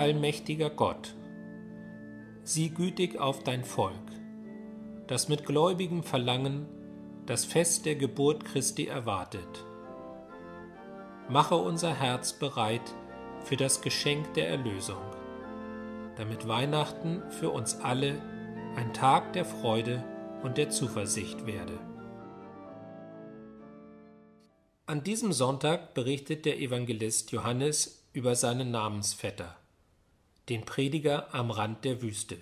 allmächtiger Gott, sieh gütig auf dein Volk, das mit gläubigem Verlangen das Fest der Geburt Christi erwartet. Mache unser Herz bereit für das Geschenk der Erlösung, damit Weihnachten für uns alle ein Tag der Freude und der Zuversicht werde. An diesem Sonntag berichtet der Evangelist Johannes über seinen Namensvetter, den Prediger am Rand der Wüste.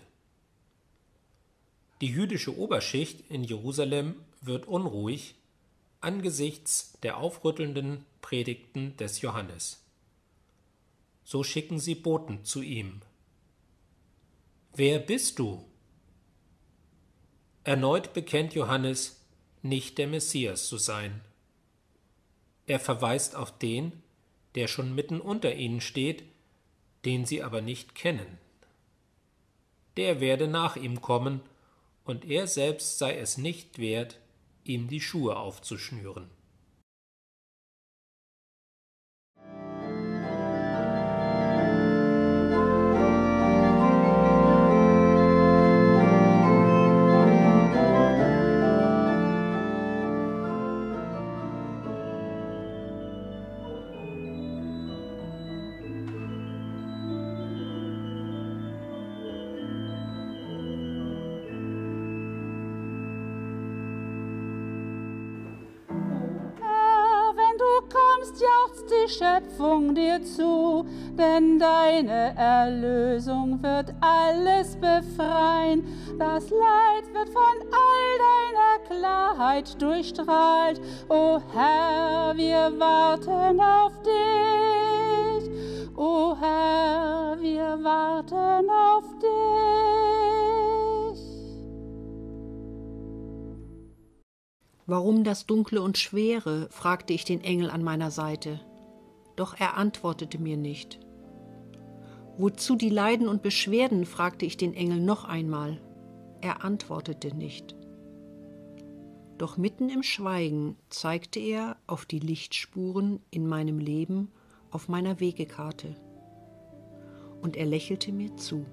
Die jüdische Oberschicht in Jerusalem wird unruhig angesichts der aufrüttelnden Predigten des Johannes. So schicken sie Boten zu ihm. »Wer bist du?« Erneut bekennt Johannes, nicht der Messias zu sein. Er verweist auf den, der schon mitten unter ihnen steht, den sie aber nicht kennen. Der werde nach ihm kommen, und er selbst sei es nicht wert, ihm die Schuhe aufzuschnüren. Jauchzt die Schöpfung dir zu, denn deine Erlösung wird alles befreien. Das Leid wird von all deiner Klarheit durchstrahlt. O Herr, wir warten auf dich. O Herr, wir warten auf dich. »Warum das Dunkle und Schwere?« fragte ich den Engel an meiner Seite. Doch er antwortete mir nicht. »Wozu die Leiden und Beschwerden?« fragte ich den Engel noch einmal. Er antwortete nicht. Doch mitten im Schweigen zeigte er auf die Lichtspuren in meinem Leben auf meiner Wegekarte. Und er lächelte mir zu.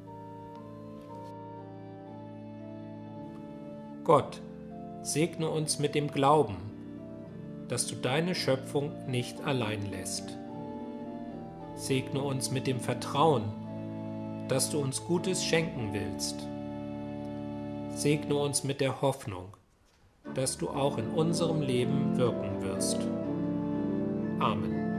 Gott, segne uns mit dem Glauben, dass du deine Schöpfung nicht allein lässt. Segne uns mit dem Vertrauen, dass du uns Gutes schenken willst. Segne uns mit der Hoffnung, dass du auch in unserem Leben wirken wirst. Amen.